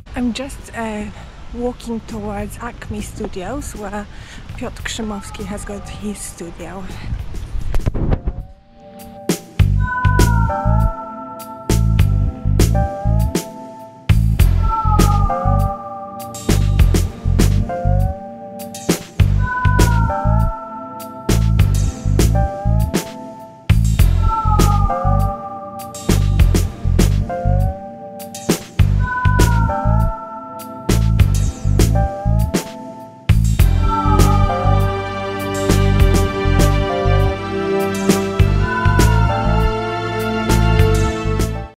I'm just walking towards Acme Studios, where Piotr Krzymowski has got his studio.